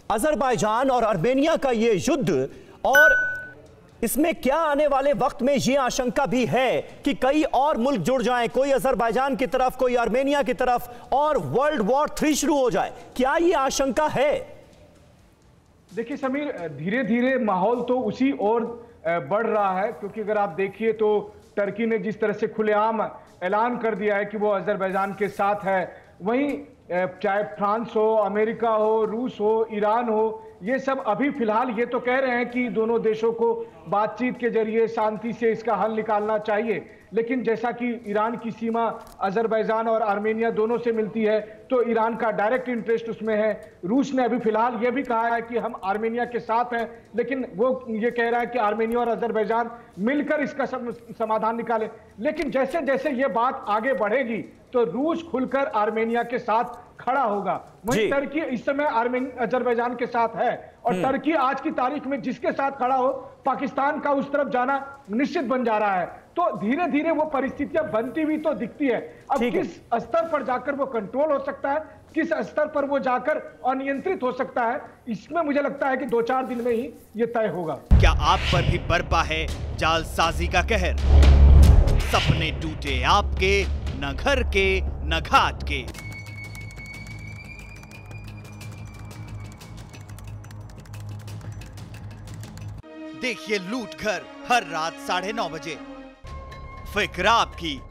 Azerbaijan और Armenia का ये युद्ध, और इसमें क्या आने वाले वक्त में ये आशंका भी है कि कई और मुल्क जुड़ जाएं, कोई अजरबैजान की तरफ, कोई आर्मेनिया की तरफ, और वर्ल्ड वॉर 3 शुरू हो जाए, क्या ये आशंका है? देखिए समीर, धीरे धीरे माहौल तो उसी ओर बढ़ रहा है, क्योंकि अगर आप देखिए तो टर्की ने जिस तरह से खुलेआम ऐलान कर दिया है कि वो अजरबैजान के साथ है, वहीं चाहे फ्रांस हो, अमेरिका हो, रूस हो, ईरान हो, ये सब अभी फिलहाल ये तो कह रहे हैं कि दोनों देशों को बातचीत के जरिए शांति से इसका हल निकालना चाहिए। लेकिन जैसा कि ईरान की सीमा अजरबैजान और आर्मेनिया दोनों से मिलती है, तो ईरान का डायरेक्ट इंटरेस्ट उसमें है। रूस ने अभी फिलहाल ये भी कहा है कि हम आर्मेनिया के साथ हैं, लेकिन वो ये कह रहा है कि आर्मेनिया और अजरबैजान मिलकर इसका समाधान निकाले। लेकिन जैसे जैसे ये बात आगे बढ़ेगी तो रूस खुलकर आर्मेनिया के साथ खड़ा होगा। वहीं टर्की इस समय अजरबैजान के साथ है, और टर्की आज की तारीख में जिसके साथ खड़ा हो, पाकिस्तान का उस तरफ जाना निश्चित बन जा रहा है। तो धीरे धीरे वो परिस्थितियां बनती हुई तो दिखती है। अब किस स्तर पर जाकर वो कंट्रोल हो सकता है, किस स्तर पर वो जाकर अनियंत्रित हो सकता है, इसमें मुझे लगता है कि 2-4 दिन में ही ये तय होगा। क्या आप पर भी बरपा है जालसाजी का कहर? सपने टूटे आपके, न घर के न घाट के। देखिए लूट घर हर रात 9:30 बजे। फिक्र आपकी,